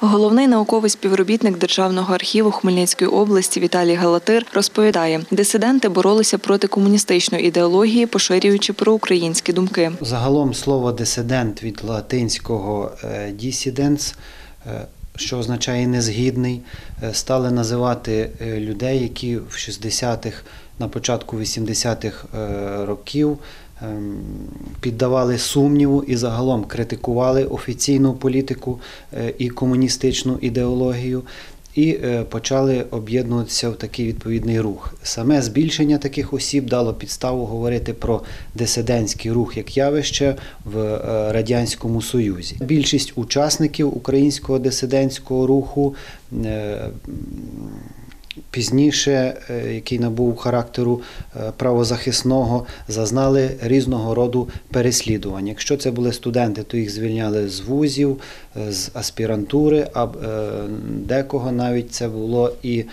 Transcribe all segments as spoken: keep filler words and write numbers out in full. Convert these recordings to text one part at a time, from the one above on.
Головний науковий співробітник Державного архіву Хмельницької області Віталій Галатир розповідає, дисиденти боролися проти комуністичної ідеології, поширюючи проукраїнські думки. Загалом слово «дисидент» від латинського «dissidens», що означає «незгідний», стали називати людей, які в шістдесятих, на початку вісімдесятих років піддавали сумніву і загалом критикували офіційну політику і комуністичну ідеологію і почали об'єднуватися в такий відповідний рух. Саме збільшення таких осіб дало підставу говорити про дисидентський рух як явище в Радянському Союзі. Більшість учасників українського дисидентського руху пізніше, який набув характеру правозахисного, зазнали різного роду переслідувань. Якщо це були студенти, то їх звільняли з вузів, з аспірантури, а декого навіть це було і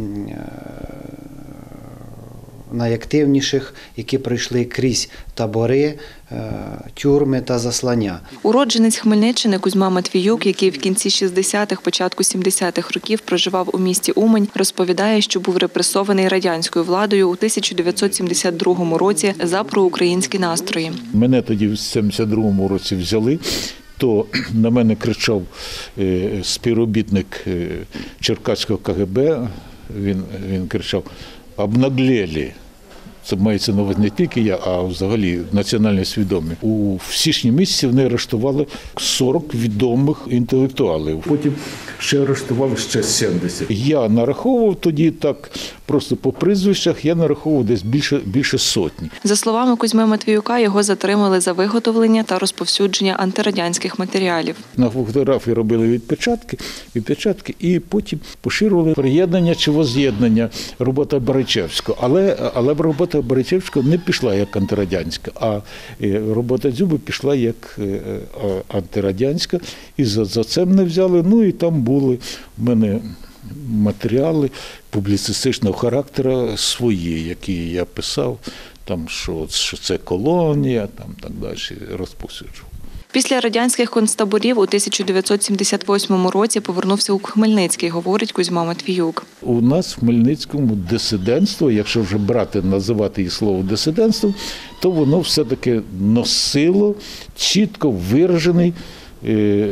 найактивніших, які пройшли крізь табори, тюрми та заслання. Уродженець Хмельниччини Кузьма Матвіюк, який в кінці шістдесятих, початку сімдесятих років проживав у місті Умань, розповідає, що був репресований радянською владою у тисяча дев'ятсот сімдесят другому році за проукраїнські настрої. Мене тоді в сімдесят другому році взяли, то на мене кричав співробітник Черкаського ка ге бе, він, він кричав «обнаглели». Це мається на увазі не тільки я, а взагалі національно свідомі. У січні місяці вони арештували сорок відомих інтелектуалів. Потім ще арештували ще сімдесят. Я нараховував тоді так, просто по прізвищах, я нараховував десь більше, більше сотні. За словами Кузьми Матвіюка, його затримали за виготовлення та розповсюдження антирадянських матеріалів. На фотографії робили відпечатки, відпечатки і потім поширювали приєднання чи воз'єднання робота Баричевського. Але, але робота Баричевського не пішла як антирадянська, а робота Дзюби пішла як антирадянська. І за, за це мене взяли. Ну і там були в мене матеріали публіцистичного характеру свої, які я писав, там, що, що це колонія, там так далі, розповсюджував. Після радянських концтаборів у тисяча дев'ятсот сімдесят восьмому році повернувся у Хмельницький, говорить Кузьма Матвіюк. У нас в Хмельницькому дисидентство, якщо вже брати, називати її слово дисидентством, то воно все-таки носило чітко виражений е,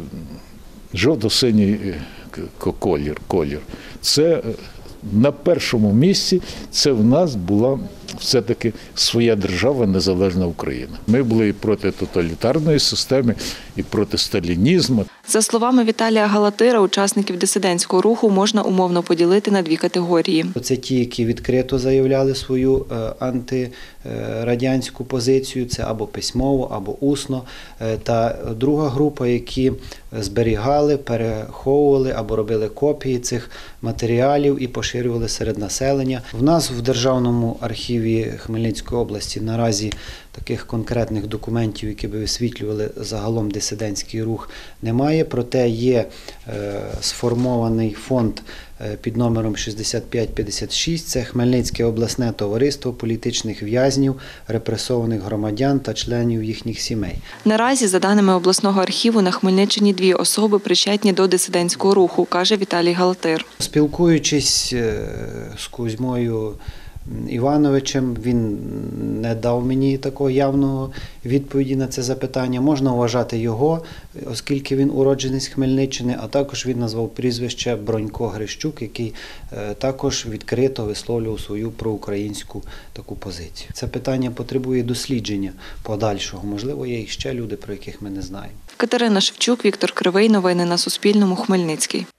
жовто-синій колір, колір. Це на першому місці, це в нас була все-таки своя держава, незалежна Україна. Ми були і проти тоталітарної системи, і проти сталінізму. За словами Віталія Галатира, учасників дисидентського руху можна умовно поділити на дві категорії. Це ті, які відкрито заявляли свою антирадянську позицію, це або письмово, або усно. Та друга група, які зберігали, переховували або робили копії цих матеріалів і поширювали серед населення. В нас в Державному архіві Хмельницької області наразі таких конкретних документів, які би висвітлювали загалом дисидентський рух, немає. Проте є е, сформований фонд е, під номером шістдесят п'ять п'ятдесят шість. Це Хмельницьке обласне товариство політичних в'язнів, репресованих громадян та членів їхніх сімей. Наразі, за даними обласного архіву, на Хмельниччині дві особи причетні до дисидентського руху, каже Віталій Галатир. Спілкуючись з Кузьмою Івановичем, він не дав мені такого явного відповіді на це запитання. Можна вважати його, оскільки він уродженець Хмельниччини, а також він назвав прізвище Бронько Грищук, який також відкрито висловлював свою проукраїнську таку позицію. Це питання потребує дослідження подальшого. Можливо, є ще люди, про яких ми не знаємо. Катерина Шевчук, Віктор Кривий. Новини на Суспільному. Хмельницький.